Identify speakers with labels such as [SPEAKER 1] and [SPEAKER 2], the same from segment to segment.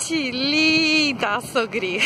[SPEAKER 1] Gente linda, sogrinha.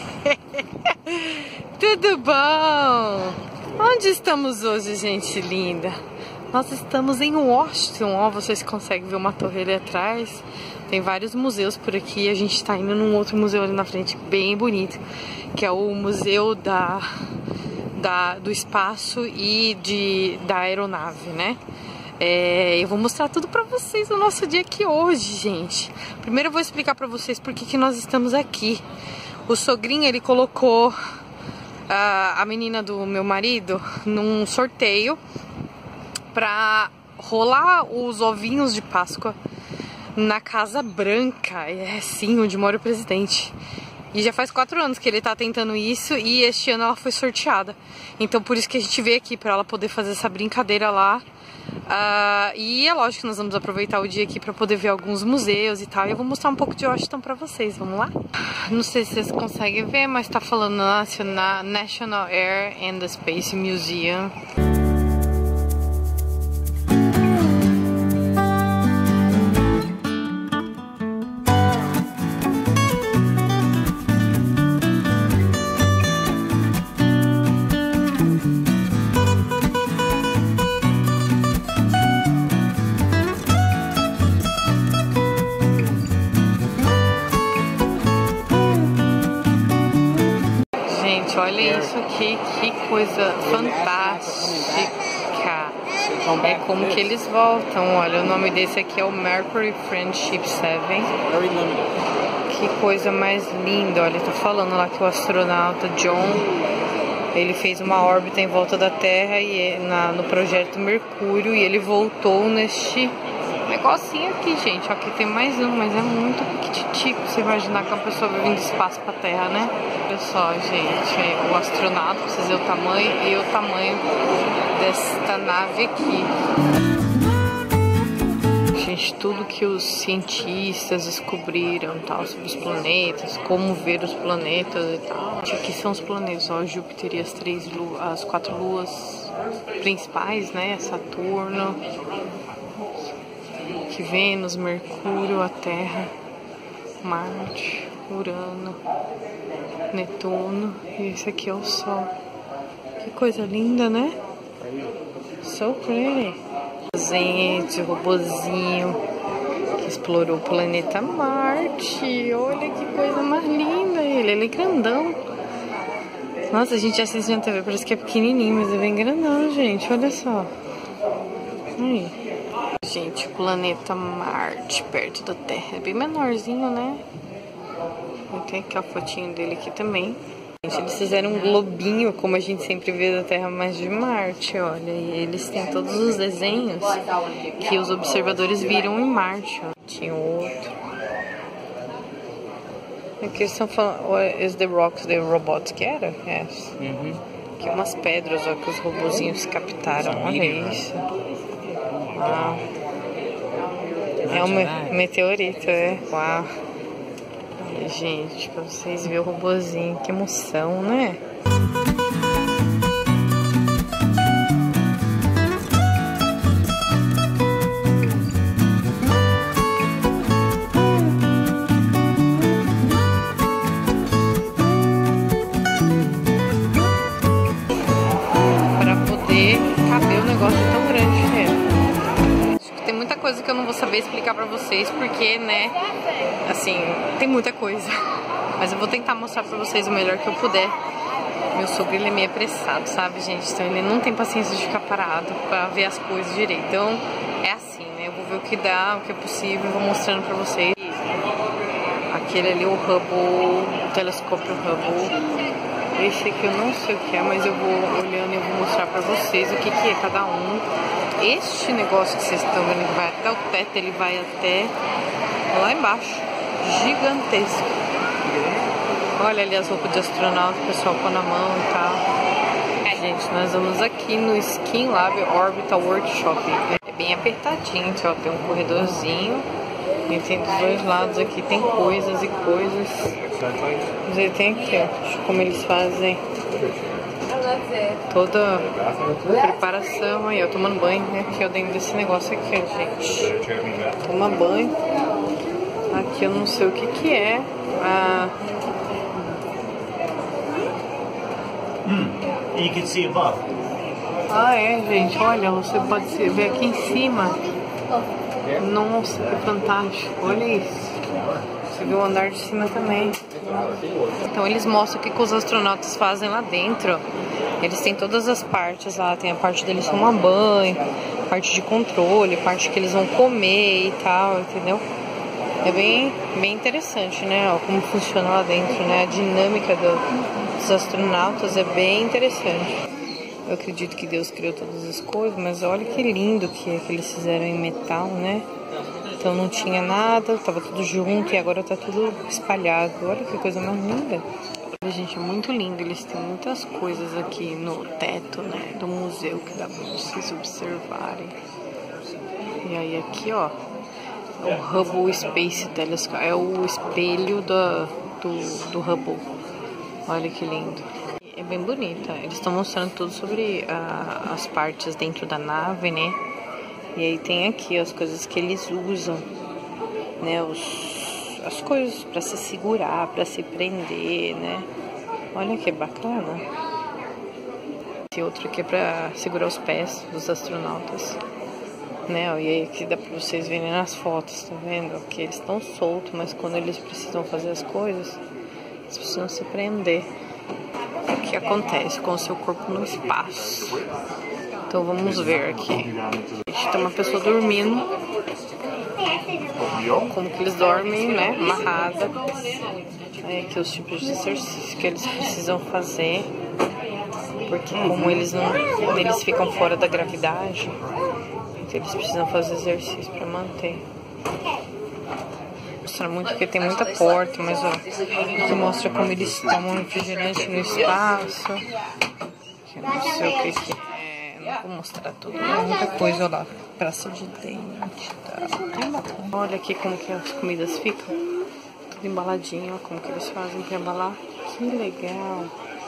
[SPEAKER 1] Tudo bom? Onde estamos hoje, gente linda? Nós estamos em Washington. Ó, vocês conseguem ver uma torre ali atrás. Tem vários museus por aqui. A gente tá indo num outro museu ali na frente, bem bonito, que é o Museu do Espaço e da Aeronave, né? Eu vou mostrar tudo pra vocês no nosso dia aqui hoje, gente. Primeiro eu vou explicar pra vocês por que nós estamos aqui. O sogrinho, ele colocou a menina do meu marido num sorteio pra rolar os ovinhos de Páscoa na Casa Branca. É sim, onde mora o presidente. E já faz 4 anos que ele tá tentando isso e este ano ela foi sorteada. Então por isso que a gente veio aqui, pra ela poder fazer essa brincadeira lá. E é lógico que nós vamos aproveitar o dia aqui pra poder ver alguns museus e tal. E eu vou mostrar um pouco de Washington pra vocês, vamos lá? Não sei se vocês conseguem ver, mas tá falando National Air and Space Museum. Olha isso aqui, que coisa fantástica. É como que eles voltam. Olha, o nome desse aqui é o Mercury Friendship 7. Que coisa mais linda. Olha, tá falando lá que o astronauta John, ele fez uma órbita em volta da Terra e no projeto Mercúrio, e ele voltou neste negocinho aqui, gente. Ó, aqui tem mais um, mas é muito pequititico. Você imaginar que uma pessoa vai vir do espaço pra Terra, né? Olha só, gente, o astronauta, pra vocês verem o tamanho e o tamanho desta nave aqui. Gente, tudo que os cientistas descobriram, tal, sobre os planetas, como ver os planetas e tal. Aqui são os planetas, ó, Júpiter e as 4 luas principais, né? Saturno, que Vênus, Mercúrio, a Terra, Marte, Urano, Netuno, e esse aqui é o Sol. Que coisa linda, né? So pretty. Gente, o robozinho que explorou o planeta Marte. Olha que coisa mais linda ele é grandão. Nossa, a gente assiste na TV, parece que é pequenininho, mas é bem grandão, gente. Olha só. Aí. Gente, o planeta Marte, perto da Terra. É bem menorzinho, né? Tem aqui a fotinho dele aqui também. Gente, eles fizeram um globinho, como a gente sempre vê da Terra, mas de Marte, olha. E eles têm todos os desenhos que os observadores viram em Marte, ó. Tinha outro. Aqui eles estão falando... Is the rocks the robots get? Yes. Aqui umas pedras, ó, que os robozinhos captaram. Olha isso. Uau. É um meteorito, é. Uau. Olha, gente, pra vocês verem o robozinho. Que emoção, né? Pra poder caber o negócio tão grande, né? Tem muita coisa que eu não vou saber explicar pra vocês, porque, né, assim, tem muita coisa. Mas eu vou tentar mostrar pra vocês o melhor que eu puder. Meu sogro, ele é meio apressado, sabe, gente? Então ele não tem paciência de ficar parado pra ver as coisas direito. Então, é assim, né? Eu vou ver o que dá, o que é possível, vou mostrando pra vocês. Aquele ali, o Hubble, o telescópio Hubble. Esse aqui eu não sei o que é, mas eu vou olhando e eu vou mostrar pra vocês o que é cada um. Este negócio que vocês estão vendo que vai até o teto, ele vai até lá embaixo. Gigantesco. Olha ali as roupas de astronauta, o pessoal põe na mão e tal. Gente, nós vamos aqui no Skin Lab Orbital Workshop. É bem apertadinho, ó, tem um corredorzinho. E tem dos dois lados aqui, tem coisas e coisas. Mas ele tem aqui, ó, como eles fazem toda a preparação. Aí, ó, tomando banho, né? Aqui, ó, dentro desse negócio aqui, ó, gente. Toma banho. Aqui eu não sei o que que é.
[SPEAKER 2] You can see above.
[SPEAKER 1] Ah, é, gente, olha, você pode ver aqui em cima. Nossa, que fantástico, olha isso. Você viu o andar de cima também. Então eles mostram o que os astronautas fazem lá dentro. Eles têm todas as partes lá, tem a parte deles tomar banho, parte de controle, parte que eles vão comer e tal, entendeu? É bem interessante, né? Ó, como funciona lá dentro, né? A dinâmica dos astronautas é bem interessante. Eu acredito que Deus criou todas as coisas, mas olha que lindo que eles fizeram em metal, né? Então não tinha nada, tava tudo junto e agora tá tudo espalhado. Olha que coisa mais linda. Gente, é muito lindo. Eles têm muitas coisas aqui no teto, né, do museu que dá pra vocês observarem. E aí aqui, ó, é o Hubble Space Telescope, é o espelho do Hubble. Olha que lindo. É bem bonita. Eles estão mostrando tudo sobre as partes dentro da nave, né? E aí tem aqui as coisas que eles usam, né? As coisas para se segurar, para se prender, né? Olha que bacana. Esse outro aqui é para segurar os pés dos astronautas, né? E aí aqui dá para vocês verem nas fotos, tá vendo? Que eles estão soltos, mas quando eles precisam fazer as coisas, eles precisam se prender. O que acontece com o seu corpo no espaço? Então vamos ver aqui. Tem uma pessoa dormindo. Como que eles dormem, né? Amarrada. Aqui os tipos de exercício que eles precisam fazer. Porque como eles ficam fora da gravidade, então eles precisam fazer exercício para manter. Mostra muito porque tem muita porta, mas ó, aqui mostra como eles tomam refrigerante no espaço. Aqui eu não sei o que é, não vou mostrar tudo, mas muita coisa, ó lá, praça de dente, tá? Olha aqui como que as comidas ficam, tudo embaladinho, ó, como que eles fazem pra embalar, que legal.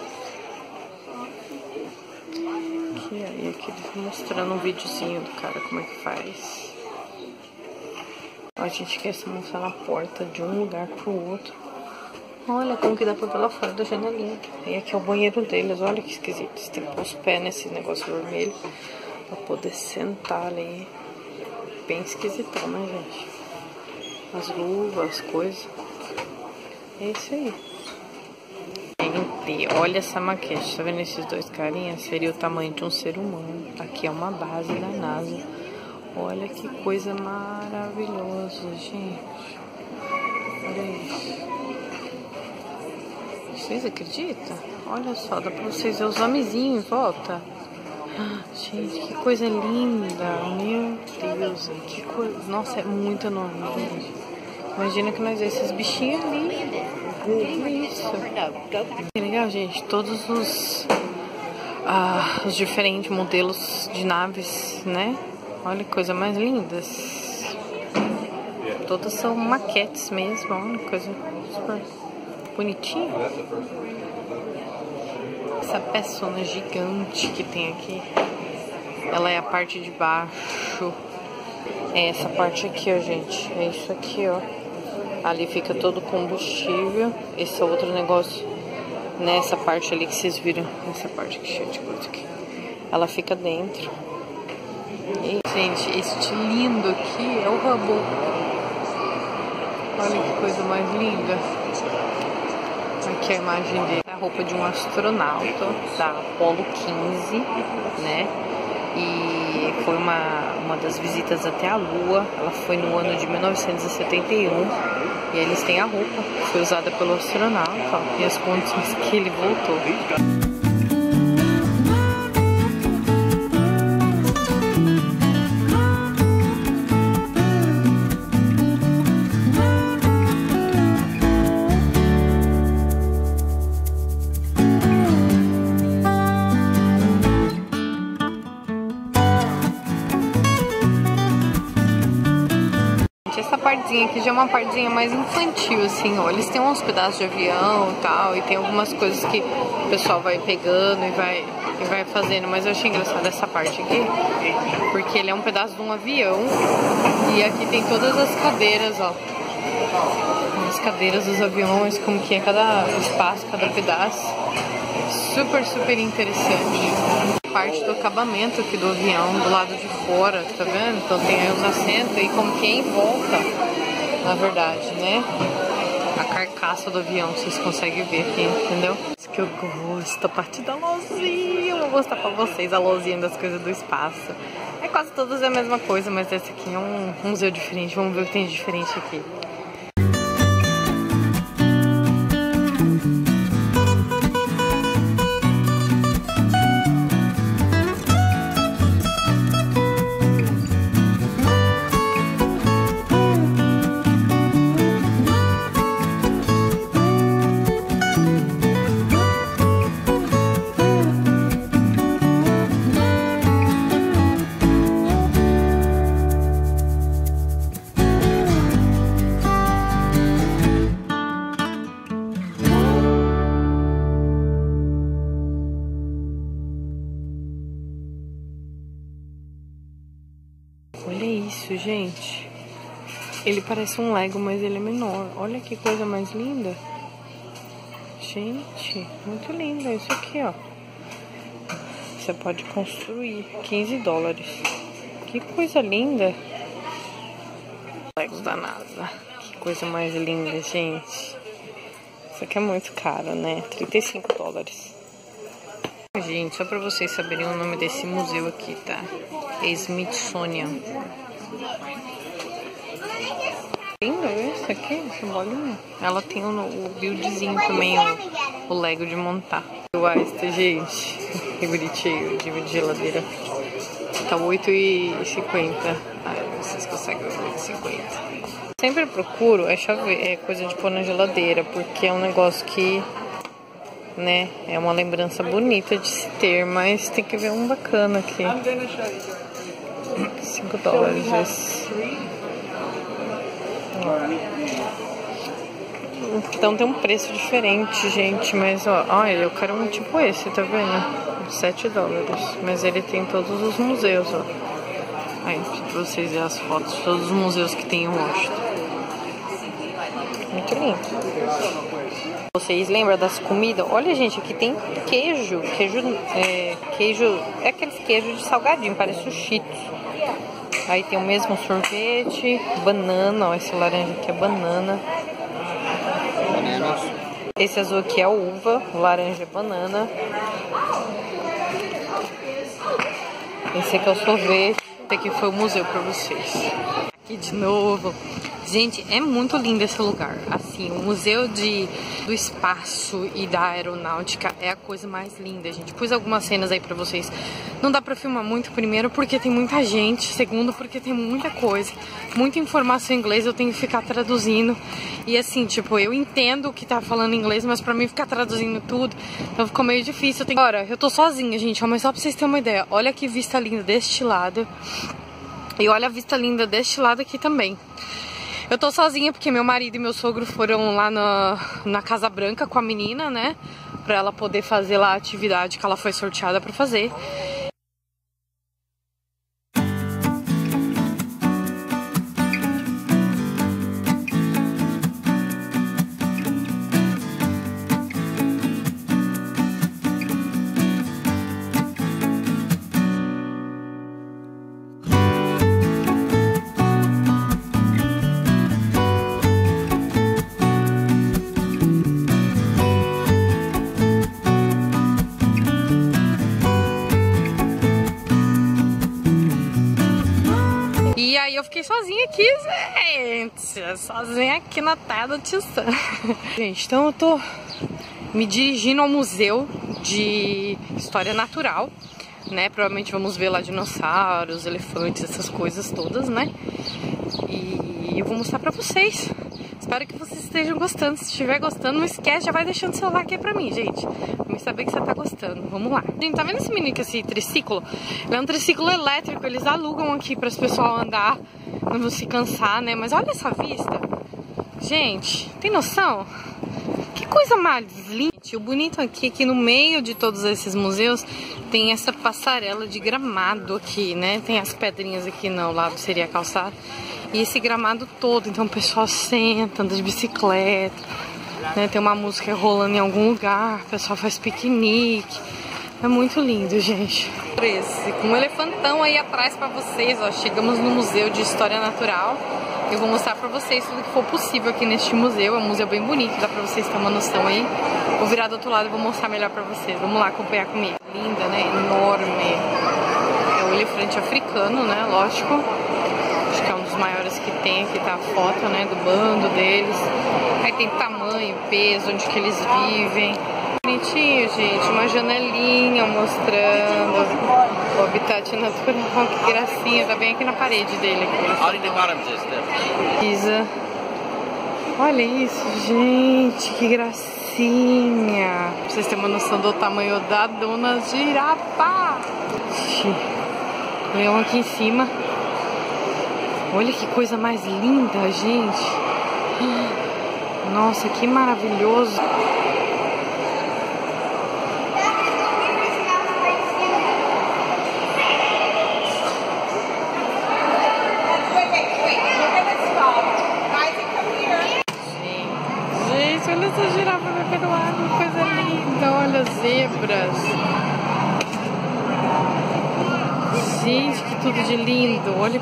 [SPEAKER 1] Aqui eles mostrando um videozinho do cara como é que faz. A gente quer se mostrar na porta de um lugar pro outro. Olha como que dá pra ver lá fora da janelinha. E aqui é o banheiro deles. Olha que esquisito. Você tem que pôr os pés nesse negócio vermelho pra poder sentar ali. Bem esquisitão, né, gente? As luvas, as coisas. É isso aí. Gente, olha essa maquete. Tá vendo esses dois carinhas? Seria o tamanho de um ser humano. Aqui é uma base da NASA. Olha que coisa maravilhosa, gente. Olha isso. Vocês acreditam? Olha só, dá pra vocês ver os homenzinhos em volta. Gente, que coisa linda. Meu Deus, que coisa. Nossa, é muito enorme, gente. Imagina que nós vemos esses bichinhos ali. Olha isso. Que legal, gente. Todos os diferentes modelos de naves, né? Olha que coisa mais lindas. Todas são maquetes mesmo. Olha que coisa super bonitinha. Essa peçona gigante que tem aqui, ela é a parte de baixo. É essa parte aqui, ó, gente. É isso aqui, ó. Ali fica todo o combustível. Esse é outro negócio. Nessa parte ali que vocês viram. Essa parte aqui cheia de coisa aqui. Ela fica dentro. E, gente, este lindo aqui é o Hubble. Olha que coisa mais linda. Aqui a imagem dele. A roupa de um astronauta da Apollo 15, né? E foi uma das visitas até a Lua. Ela foi no ano de 1971. E eles têm a roupa que foi usada pelo astronauta, ó, e as condições que ele voltou. Essa partezinha aqui já é uma partezinha mais infantil, assim, ó. Eles têm uns pedaços de avião e tal, e tem algumas coisas que o pessoal vai pegando e vai fazendo, mas eu achei engraçado essa parte aqui, porque ele é um pedaço de um avião, e aqui tem todas as cadeiras, ó. As cadeiras dos aviões, como que é cada espaço, cada pedaço. Super, super interessante. Parte do acabamento aqui do avião, do lado de fora, tá vendo? Então tem aí os assentos e como que é em volta, na verdade, né? A carcaça do avião, vocês conseguem ver aqui, entendeu? Isso que eu gosto, a parte da luzinha. Eu vou mostrar pra vocês a luzinha das coisas do espaço. É quase todas a mesma coisa, mas esse aqui é um museu diferente. Vamos ver o que tem de diferente aqui. Olha isso, gente. Ele parece um Lego, mas ele é menor. Olha que coisa mais linda. Gente, muito lindo. Isso aqui, ó. Você pode construir. 15 dólares. Que coisa linda. Legos da NASA. Que coisa mais linda, gente. Isso aqui é muito caro, né? 35 dólares. Gente, só pra vocês saberem o nome desse museu aqui, tá? É Smithsonian. Lindo esse aqui, essa bolinha. Ela tem o buildzinho também, o Lego de montar. O Asta, gente. Que bonitinho, de geladeira. Tá 8,50. Ai, vocês conseguem ver 8,50. Sempre procuro é coisa de pôr na geladeira, porque é um negócio que, né, é uma lembrança bonita de se ter, mas tem que ver um bacana aqui. 5 dólares esse. Então tem um preço diferente, gente, mas ó, olha, eu quero um tipo esse, tá vendo? 7 dólares, mas ele tem todos os museus, ó. Aí, pra vocês verem as fotos de todos os museus que tem em Washington. Muito lindo. Vocês lembram das comidas? Olha, gente, aqui tem queijo. Queijo é aqueles queijos de salgadinho, parece o Cheetos. Aí tem o mesmo sorvete, banana, ó, esse laranja aqui é banana. Esse azul aqui é uva, laranja é banana. Esse aqui é o sorvete. Esse aqui foi o museu pra vocês. Aqui de novo. Gente, é muito lindo esse lugar. Assim, o Museu do Espaço e da Aeronáutica é a coisa mais linda, gente. Pus algumas cenas aí pra vocês. Não dá pra filmar muito, primeiro, porque tem muita gente. Segundo, porque tem muita coisa. Muita informação em inglês, eu tenho que ficar traduzindo. E assim, tipo, eu entendo o que tá falando em inglês, mas pra mim ficar traduzindo tudo, então ficou meio difícil. Agora, eu tô sozinha, gente, ó, mas só pra vocês terem uma ideia. Olha que vista linda deste lado. E olha a vista linda deste lado aqui também. Eu tô sozinha porque meu marido e meu sogro foram lá na Casa Branca com a menina, né? Pra ela poder fazer lá a atividade que ela foi sorteada pra fazer. E aí eu fiquei sozinha aqui, gente. Sozinha aqui na terra do Tio Sam. Gente, então eu tô me dirigindo ao Museu de História Natural, né? Provavelmente vamos ver lá dinossauros, elefantes, essas coisas todas, né? E eu vou mostrar pra vocês. Espero que vocês estejam gostando. Se estiver gostando, não esquece, já vai deixando o celular aqui pra mim, gente. Pra mim saber que você tá gostando. Vamos lá. Gente, tá vendo esse menino aqui, esse triciclo? Ele é um triciclo elétrico, eles alugam aqui para as pessoas andar, não se cansar, né? Mas olha essa vista. Gente, tem noção? Que coisa mais linda. O bonito aqui é que no meio de todos esses museus tem essa passarela de gramado aqui, né? Tem as pedrinhas aqui no lado, seria calçado. E esse gramado todo, então o pessoal senta, anda de bicicleta, né? Tem uma música rolando em algum lugar, o pessoal faz piquenique. É muito lindo, gente. Com um elefantão aí atrás pra vocês, ó. Chegamos no Museu de História Natural. Eu vou mostrar pra vocês tudo que for possível aqui neste museu. É um museu bem bonito, dá pra vocês terem uma noção aí. Vou virar do outro lado e vou mostrar melhor pra vocês. Vamos lá acompanhar comigo. Linda, né? Enorme. É o elefante africano, né? Lógico. Acho que é um dos maiores que tem. Aqui tá a foto, né? Do bando deles. Aí tem tamanho, peso, onde que eles vivem. Bonitinho, gente. Uma janelinha mostrando o habitat natural. Que gracinha. Tá bem aqui na parede dele. Isa. Olha isso, gente. Que gracinha. Pra vocês terem uma noção do tamanho da dona girafa. Leão aqui em cima. Olha que coisa mais linda, gente. Nossa, que maravilhoso. Gente, olha essa girafa bebendo água, que coisa linda. Olha as zebras. Gente, que tudo de lindo. Olha,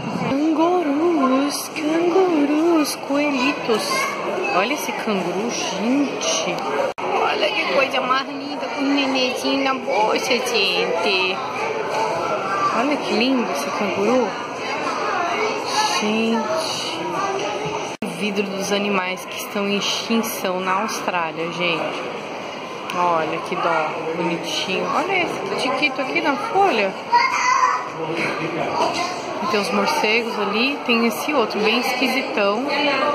[SPEAKER 1] cangurus, coelhitos. Olha esse canguru, gente. Olha que coisa mais linda, com um nenenzinho na bolsa, gente. Olha que lindo esse canguru. Gente. O vidro dos animais que estão em extinção na Austrália, gente. Olha que dó, bonitinho. Olha esse tiquito aqui na folha. Tem os morcegos ali, tem esse outro bem esquisitão.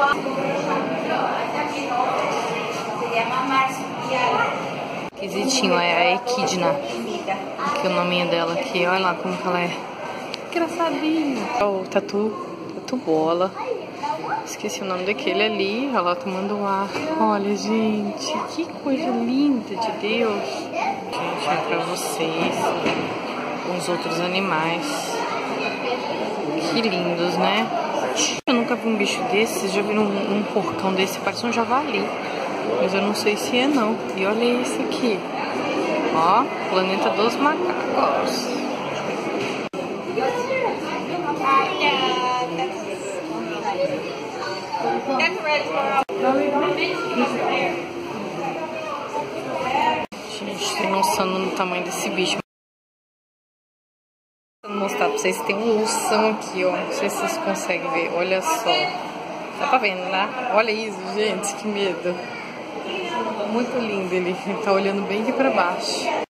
[SPEAKER 1] Esquisitinho, é a Equidna. Aqui o nominho dela aqui, olha lá como que ela é. Engraçadinho. O tatu bola. Esqueci o nome daquele ali, olha lá tomando ar. Olha, gente, que coisa linda de Deus. Gente, é pra vocês os outros animais. Que lindos, né? Eu nunca vi um bicho desse. Vocês já viram um porcão desse? Parece um javali. Mas eu não sei se é não. E olha esse aqui. Ó, planeta dos macacos. Gente, tem noção do tamanho desse bicho. Vou mostrar pra vocês, tem um ursão aqui, ó. Não sei se vocês conseguem ver, olha só. Tá vendo, né? Olha isso, gente, que medo. Muito lindo ele tá olhando bem aqui pra baixo.